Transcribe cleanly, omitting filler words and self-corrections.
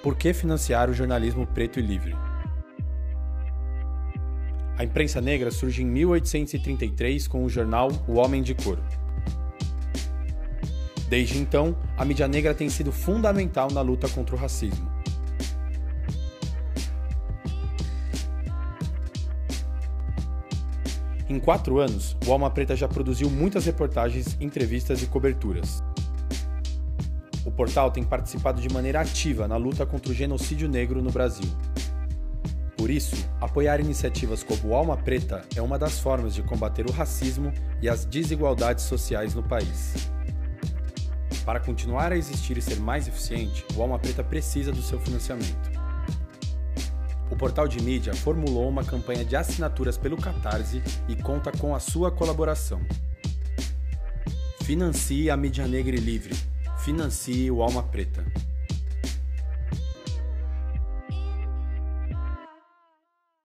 Por que financiar o jornalismo preto e livre? A imprensa negra surge em 1833 com o jornal O Homem de Cor. Desde então, a mídia negra tem sido fundamental na luta contra o racismo. Em 4 anos, o Alma Preta já produziu muitas reportagens, entrevistas e coberturas. O portal tem participado de maneira ativa na luta contra o genocídio negro no Brasil. Por isso, apoiar iniciativas como o Alma Preta é uma das formas de combater o racismo e as desigualdades sociais no país. Para continuar a existir e ser mais eficiente, o Alma Preta precisa do seu financiamento. O portal de mídia formulou uma campanha de assinaturas pelo Catarse e conta com a sua colaboração. Financie a mídia negra e livre. Financie o Alma Preta.